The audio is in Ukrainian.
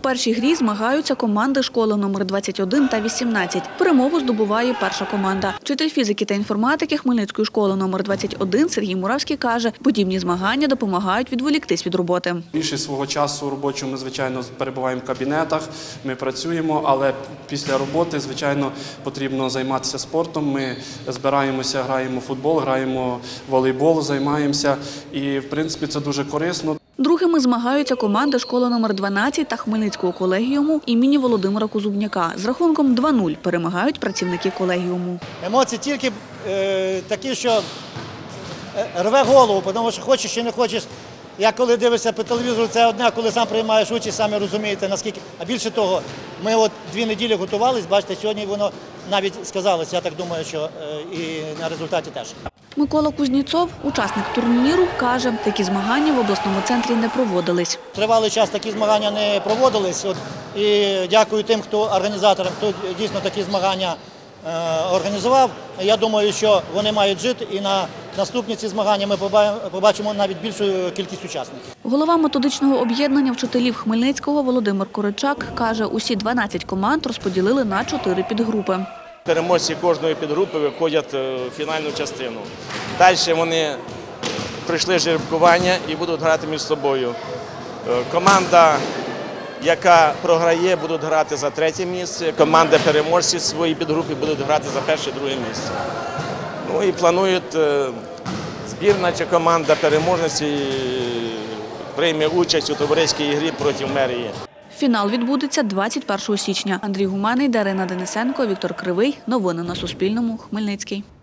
першій грі змагаються команди школи номер 21 та 18. Перемогу здобуває перша команда. Вчитель фізики та інформатики Хмельницької школи номер 21 Сергій Муравський каже, подібні змагання допомагають відволіктись від роботи. Більше свого часу робочого ми, звичайно, перебуваємо в кабінетах, ми працюємо, але після роботи, звичайно, потрібно займатися спортом. Ми збираємося, граємо в футбол, граємо в волейбол, займаємося і, в принципі, це дуже корисно. Другими змагаються команди школи номер 12 та Хмельницького колегіуму імені Володимира Козубняка. З рахунком 2-0 перемагають працівники колегіуму. Емоції тільки такі, що рве голову, тому що хочеш чи не хочеш. Я коли дивишся по телевізору, це одне, коли сам приймаєш участь, самі розумієте, наскільки. А більше того, ми от 2 неділі готувалися, бачите, сьогодні воно навіть сказалося, я так думаю, що і на результаті теж. Микола Кузніцов, учасник турніру, каже, такі змагання в обласному центрі не проводились. Тривалий час такі змагання не проводились. І дякую тим, організаторам, хто дійсно такі змагання організував. Я думаю, що вони мають жити і на наступні ці змагання ми побачимо навіть більшу кількість учасників. Голова методичного об'єднання вчителів Хмельницького Володимир Коричак каже, усі 12 команд розподілили на 4 підгрупи. Переможці кожної підгрупи виходять в фінальну частину. Далі вони пройшли жеребкування і будуть грати між собою. Команда, яка програє, буде грати за 3-е місце. Команда переможців своїй підгрупи будуть грати за 1-2 місце. Ну і планують, збірна чи команда переможниці прийме участь у товариській грі проти мерії. Фінал відбудеться 21 січня. Андрій Гуманий, Дарина Денисенко, Віктор Кривий. Новини на Суспільному. Хмельницький.